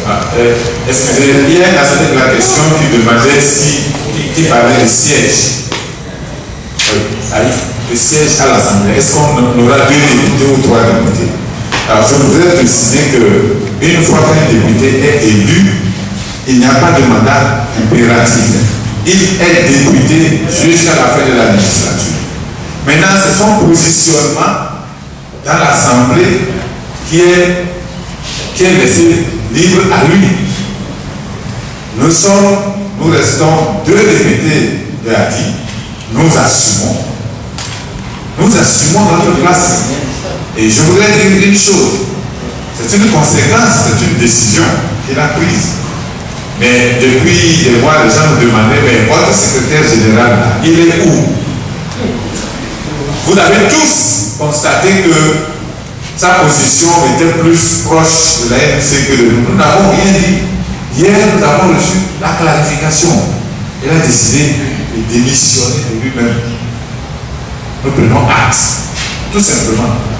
Excusez, il y a un aspect de la question qui demandait qui parlait de siège. Le siège à l'Assemblée. Est-ce qu'on aura 2 députés ou 3 députés? Alors je voudrais préciser qu'une fois qu'un député est élu, il n'y a pas de mandat impératif. Il est député jusqu'à la fin de la législature. Maintenant, c'est son positionnement dans l'Assemblée qui est laissé libre à lui. Nous restons 2 députés de Hadi. Nous assumons notre place. Et je voudrais dire une chose. C'est une conséquence, c'est une décision qu'il a prise. Mais depuis des mois, les gens me demandaient, mais votre secrétaire général, il est où? Vous avez tous constaté que sa position était plus proche de la RNC que de nous. Nous n'avons rien dit. Hier, nous avons reçu la clarification. Il a décidé de démissionner de lui-même. Nous prenons acte, tout simplement.